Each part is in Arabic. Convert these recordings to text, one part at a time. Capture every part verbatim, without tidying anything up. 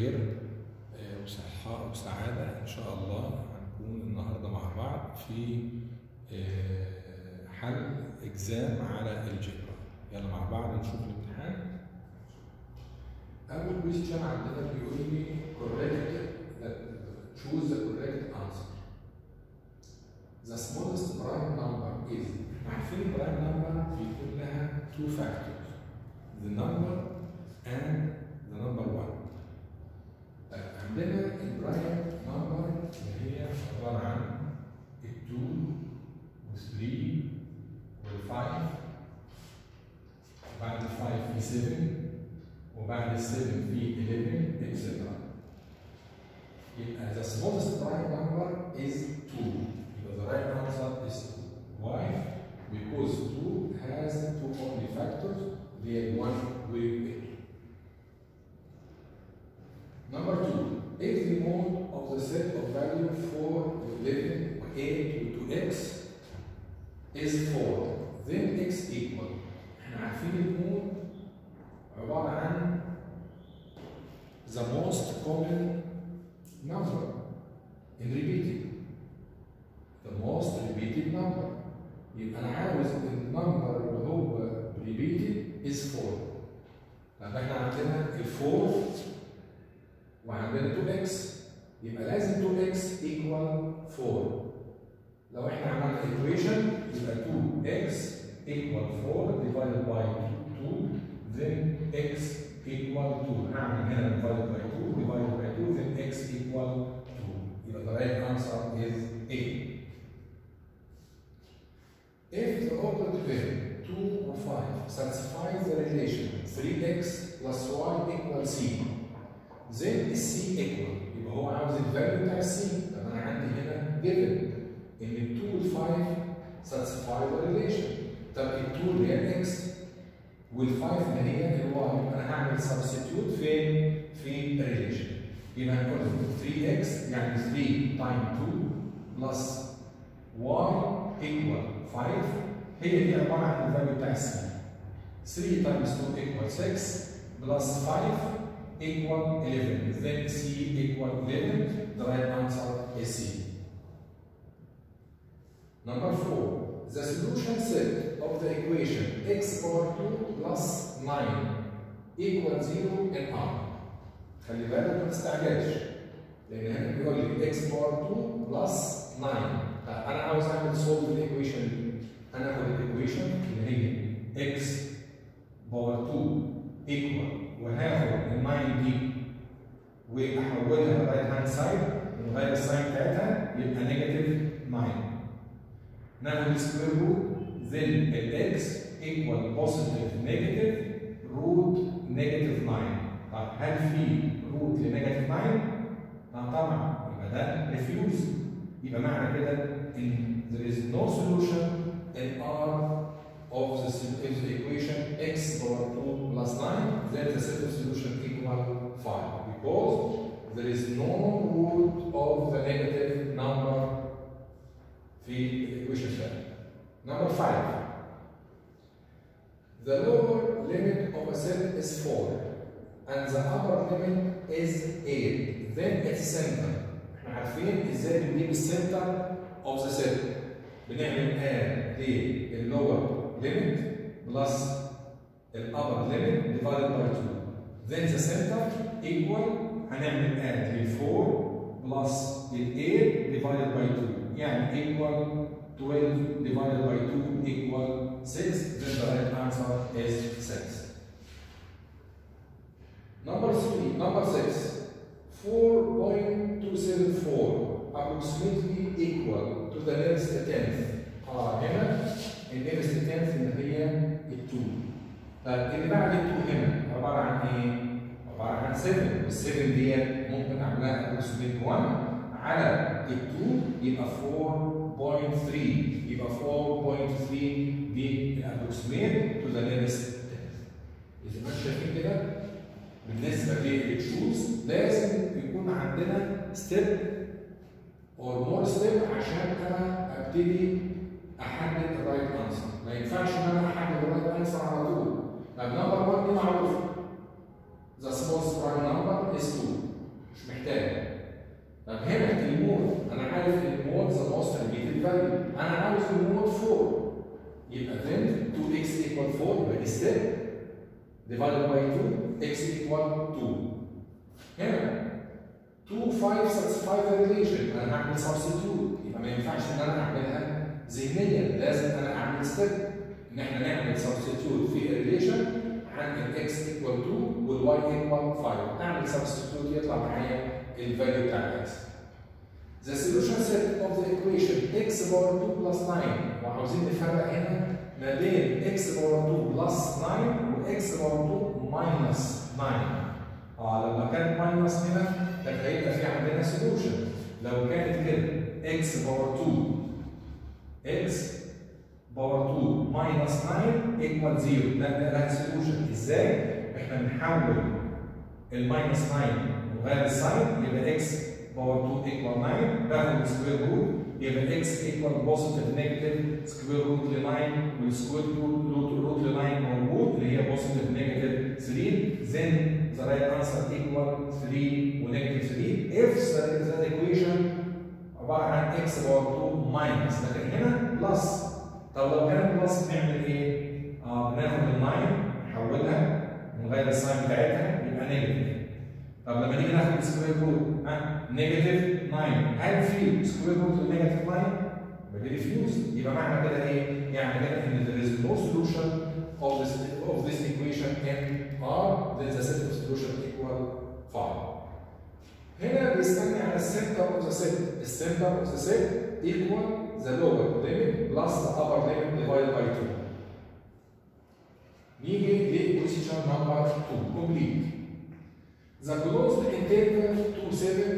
خير وصحة وسعادة إن شاء الله. هنكون النهاردة مع بعض في حل إجزام على الجبر. يلا مع بعض نشوف الامتحان. أول كويستشن عندنا بيقول لي correct choose the correct answer. The smallest prime number is. عارفين prime number بيكون لها two factors. The number and the number one. عندنا البرايم نمبر اللي هي عبارة عن ال two وال three وال five، وبعد ال five في seven، وبعد ال seven في eleven et cetera. يبقى the smallest prime number is two. يبقى the right answer is two. Why? Because two has two only factors. The one will be. Number two, if the mode of the set of value four, eleven, eight, two x is four, then x equal. احنا عارفين المود عبارة عن the most common number in repeated. The most repeated number. يبقى أنا عاوز النمبر اللي هو repeated is four. طب احنا عندنا ال four وعندنا two x، يبقى لازم two x equal four. لو احنا عملنا equation يبقى two x equal four divided by two, then x equal two. هنعمل هنا divided by two divided by two, then x equal two. يبقى the right answer is A. If the operative variable two or five satisfies the relation three x plus y equals c, then C equal. يبقى هو عاوز الفاليو بتاع السي. طب انا عندي هنا given ان ال two وال five satisfy the relation. طب ال two اللي هي الاكس وال five اللي هي الواي، يبقى انا هعمل substitute فين؟ في الريليشن. يبقى هنقول three x يعني three times two plus y equal five، هي دي عباره عن الفاليو بتاع السي. three times two equal six plus five equal eleven. Then C equal eleven. The right answer is C. Number four. The solution set of the equation x power two plus nine equal zero in R. خلي بالك ما تستعجلش، لأن هنا بيقول لي x power two plus nine. طب أنا عاوز أعمل solve الإيكويشن دي. أنا آخد الإيكويشن اللي هي x power two equal، وهاخد ال nine دي واحولها لرايت هاند سايد ونغير الساين بتاعتها يبقى نيجاتيف nine. ناخد السكوير روت، then ال x equal positive negative root negative nine. طب هل في روت لنيجاتيف nine؟ لا طبعا، يبقى ده ريفيوز. يبقى معنى كده ان there is no solution in R of the equation x power two plus nine, then the set of solution equal five, because there is no root of the negative number في equation الثاني. Number five. The lower limit of a set is four and the upper limit is eight. Then its center. احنا عارفين ازاي بنجيب السنتر of the set. بنعمل add للlower limit plus the upper limit divided by two. Then the center equal هنعمل add لل four plus لل eight divided by two. يعني equal twelve divided by two equal six. Then the right answer is six. Number three, number six. four point two seven four approximately equal to the nearest tenth. اه هنا النيرست tenth اللي هي ال two. طيب اللي بعد ال two هنا عباره عن ايه؟ عباره عن seven، وال seven ديت ممكن اعملها approximate one على ال two يبقى four point three. يبقى four point three دي approximate to the nearest tenth. اذا ما شايفين كده بالنسبه للتشوز لازم يكون عندنا ستيب اور مور ستيب عشان انا ابتدي احدد الرايت انسر. ما ينفعش ان انا احدد الرايت انسر على طول. طب نمبر واحد دي معروفه. The smallest prime number is two. مش محتاج. طب هنا المود انا عارف المود ذا موست ريليتد فاليو، انا عاوز المود فور، يبقى then تو اكس equal فور يبقى step divided by two x equal two. هنا two five satisfy the relation، انا هعمل substitute، يبقى ما ينفعش ان انا اعملها ذهنيا، لازم انا اعمل step ان احنا نعمل substitute في الريليشن عن الاكس equal two والواي equal five، اعمل substitute يطلع معايا الفاليو بتاع الاكس. The solution set of the equation x power two plus nine، وعاوزين نفرق هنا ما بين x power two plus nine و x power two minus nine. اه لما كان minus هنا كان هيبقى في عندنا solution، لو كانت كده x power two x power two minus nine equal zero، ده ده solution. ازاي؟ احنا بنحول الماينس تسعة نغير الساين يبقى x باور two equal nine، باخد السكوير روت يبقى x equal بوزيتيف نيجاتيف سكوير روت ل تسعة، والسكوير روت روت ل تسعة موجود اللي هي بوزيتيف نيجاتيف ثلاثة، then the right answer equal three و negative three if the equation عباره عن x باور two minus، لكن هنا بلس. طب لو كان بلس بنعمل ايه؟ اه بناخد ال تسعة نحولها نغير الساين بتاعتها يبقى نيجاتيف. طب لما نيجي ناخد السكوير روت ها نيجاتيف تسعة، هل في سكوير روت لنيجاتيف تسعة؟ يبقى دي ريفيوز، يبقى معنى كده ايه؟ يعني كده ان there is no solution of this of this equation in R then the set of solution equal five. هنا بيسألني على السنتر of the set، السنتر of the set equal the lower limit plus the upper limit divided by two. نيجي لإيكويشن نمبر two complete. The closed interval two seven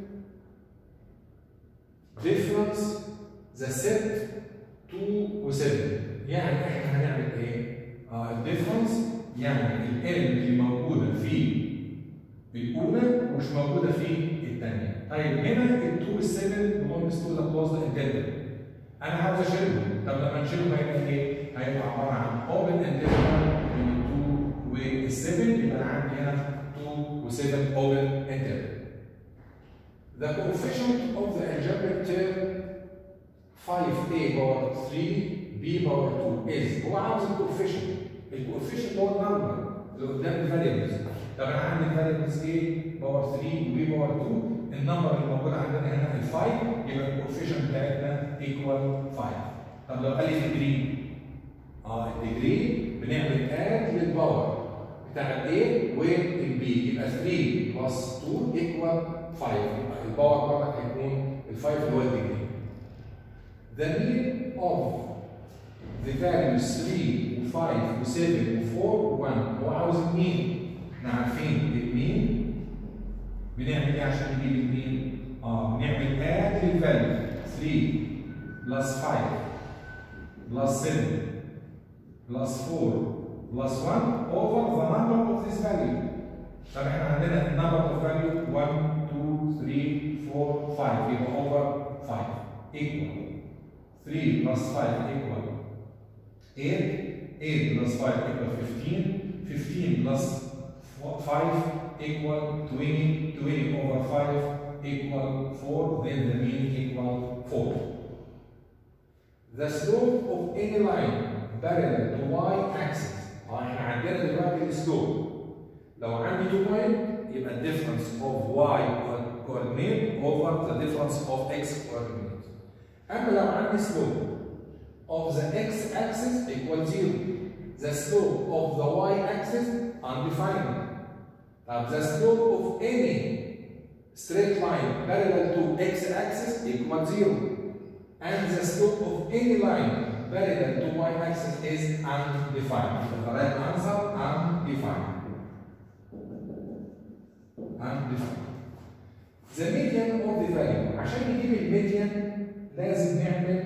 difference the set two و seven، يعني احنا هنعمل ايه؟ اه الديفرنس يعني ال اللي موجوده في الاولى ومش موجوده في الثانيه. طيب هنا ال two وال seven belongs to the closed interval، انا عاوز اشيلهم. طب لما نشيلهم هيبقى ايه؟ هيبقى عباره عن open interval من ال two وال seven، يبقى انا عندي هنا two و seven open interval. The coefficient of the algebraic term five a power three b power two is، هو عاوز الكوفيشنت، الكوفيشنت هو النمبر اللي قدام الفاريبلز. طب انا عندي الفاريبلز a باور three و b باور two، النمبر اللي موجود عندنا هنا ال five، يبقى الكوفيشنت بتاعتنا equal five. طب لو قال لي الديجري، اه الديجري بنعمل اد للباور بتاع ال A وال B، يبقى three plus two equal five، يبقى الباور بتاعك هيكون ال five اللي هو الديجري. The mean of the values three و five و seven و four و one، هو عاوز المين. احنا عارفين المين بنعمل ايه عشان نجيب المين؟ اه بنعمل اد للفاليو three plus five plus seven plus four plus one over the number of this value. طب احنا عندنا number of value one two three four five، يبقى over five equal three plus five equal eight، eight plus five equal fifteen، fifteen plus five equal twenty, twenty over five equal four, then the mean equal four. The slope of any line parallel to y-axis، احنا عندنا دلوقتي السلوب، لو عندي two point يبقى the difference of y coordinate over the difference of x coordinate. أما لو عندي slope of the x axis equal zero، the slope of the y axis undefined. طب the slope of any straight line parallel to x axis equal zero, and the slope of any line parallel to y axis is undefined. The right answer undefined. Undefined. The median of the value، عشان نجيب الميديان لازم نعمل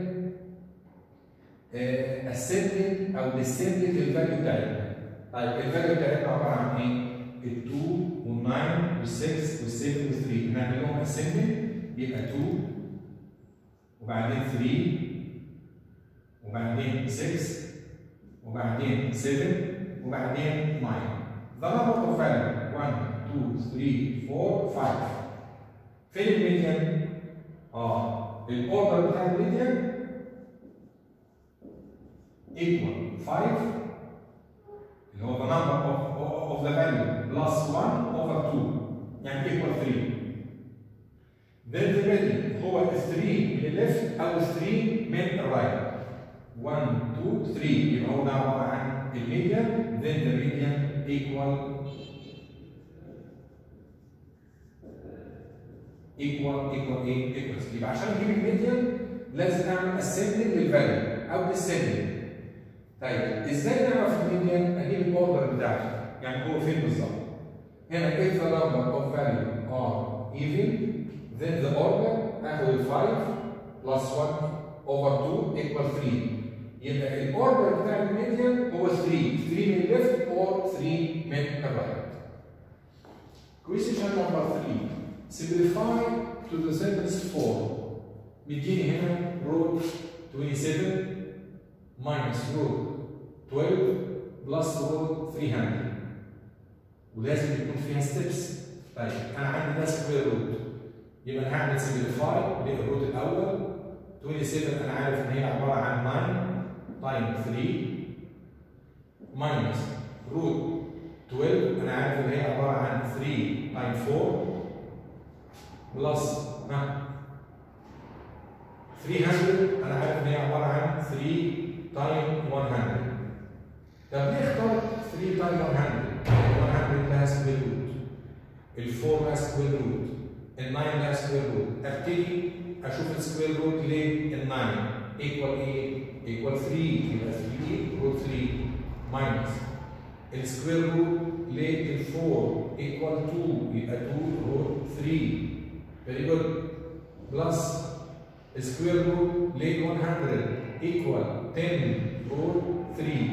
uh, ascending او descending للفاليو بتاعتنا. طيب الفاليو بتاعتنا عباره عن ايه؟ ال two وال nine وال six وال seven وال three، نعمل لهم ascending يبقى two وبعدين three وبعدين six وبعدين seven وبعدين nine. The number of value one two three four five. فين الميديان؟ اه الاوردر بتاع الميديان equal five اللي هو the number of, of the value plus one over two يعني equal three. then the median هو three من الليفت او three من الرايت. one two three يبقى هو ده عباره عن الميديان. then the median equal equal equal ايه؟ equals. يبقى عشان اجيب الميديان لازم اعمل ascending للفاليو او descending. طيب ازاي نعرف الميديان؟ اجيب الاوردر بتاعته، يعني هو فين بالظبط؟ هنا if the number of value are even then the order اخد five plus one over two equal three. يبقى الاوردر بتاع الميديان هو three، three من الليفت or three من الرايت. Question number three. Simplify to the simplest form. مديني هنا root twenty-seven minus root twelve plus root three hundred. ولازم يكون فيها steps. طيب انا عندي ده سكوير روت، يبقى انا هعمل simplify للروت الاول. twenty-seven انا عارف ان هي عباره عن nine times three minus root twelve انا عارف ان هي عباره عن three times four بلس ها three hundred انا عارف ان هي عباره عن three times one hundred. طب ليه اخترت three times one hundred؟ one hundred لها سكوير روت، ال four لها سكوير روت، ال nine لها سكوير روت. ابتدي اشوف السكوير روت لل nine ايكوال ايه؟ ايكوال three. يبقى three روت three minus السكوير روت لل four ايكوال two يبقى two روت three. Very good. Plus square root late one hundred equal ten root three.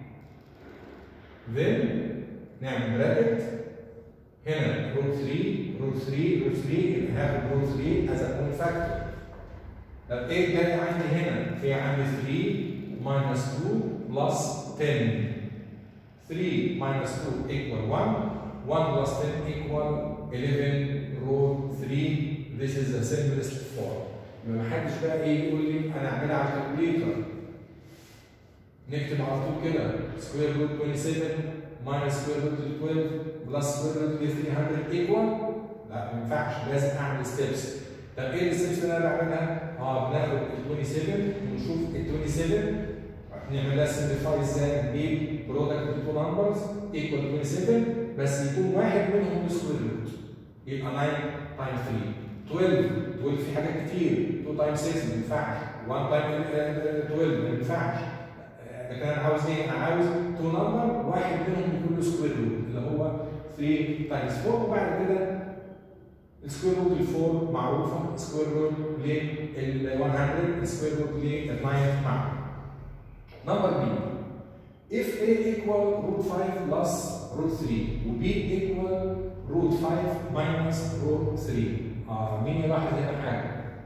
Then نعمل bracket هنا root three root three root three يبقى هاخد root three as a common factor. طب ايه الجاي عندي هنا؟ في عندي three minus two plus ten. three minus two equal one. one plus ten equal eleven root three. This is the simplest form. ما حدش بقى ايه يقول لي انا اعملها على الكالكوليتر. نكتب على طول كده سكوير روت twenty-seven minus سكوير روت twelve بلس سكوير روت three hundred equal. لا ما ينفعش، لازم اعمل ستيبس. طب ايه الستيبس اللي انا بعملها؟ اه بناخد ال twenty-seven ونشوف ال twenty-seven نعملها سمبليفاي ازاي؟ نجيب برودكت تو نمبرز ايكوال twenty-seven بس يكون واحد منهم سكوير روت. يبقى nine times three. twelve twelve في حاجات كتير. two times six ما ينفعش. one times twelve ما ينفعش. لكن انا عاوز ايه؟ انا عاوز تو نمبر واحد منهم يكون له سكوير روت اللي هو three times four. وبعد كده السكوير روت ال four معروفه، سكوير روت لل one hundred، سكوير روت لل nine معروفه. نمبر B. If A equal root five plus root three و B equal root five minus root three. آه مين يلاحظ هنا حاجة؟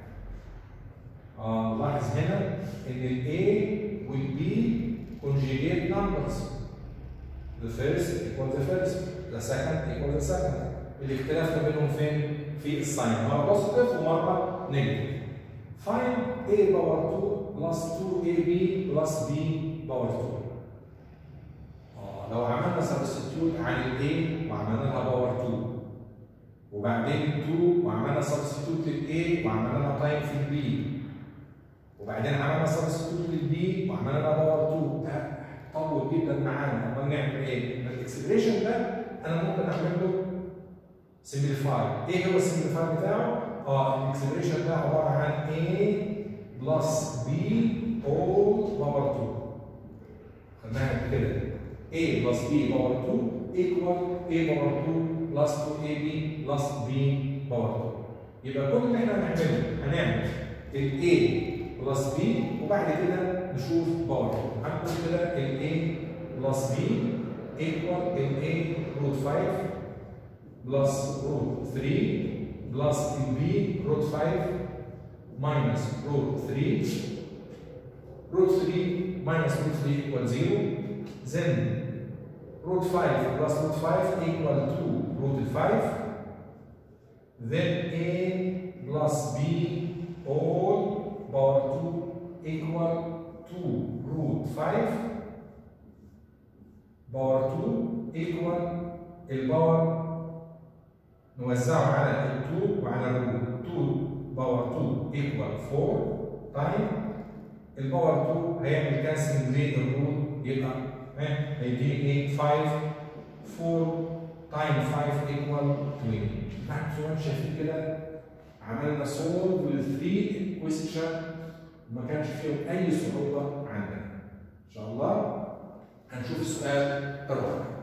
آه لاحظ هنا إن ال A وال B conjugate numbers. The first equal the first, the second equal the second. الاختلاف ما بينهم فين؟ في الساين، مرة بوزيتيف ومرة نيجاتيف. Find A power two plus two A B plus B power two. آه لو عملنا substitute عن ال A وعملنا لها باور two وبعدين two وعملنا substitute لل A وعملنا لها تايم في ال B وبعدين عملنا substitute لل B وعملنا لها باور two، ده طول جدا معانا. امال نعمل ايه؟ الاكسبريشن ده انا ممكن اعمل له simplify. ايه هو السمبليفاي بتاعه؟ اه الاكسبريشن ده عباره عن A بلس B all باور two. خدناها قبل كده. A بلس B باور two equal A باور two بلس two A B بلس B باور two. يبقى كل اللي احنا هنعمله هنعمل ال A بلس B وبعد كده نشوف باور two. هنقول كده ال A بلس B equal ال A root five بلس root three بلس ال B root five minus root three. root three minus root three equal zero. Then root five plus root five equal two root five then A plus B all power two equal two root five power two equal الباور نوزعه على ال two وعلى الروت two باور two equal four تايم الباور two هيعمل كانسلنج للروت يبقى هيديني ايه five four تايم five equal twenty. بعد ما شايفين كده عملنا سولف للثري كويستشن ما كانش فيهم اي صعوبه عندنا. ان شاء الله هنشوف السؤال الرابع.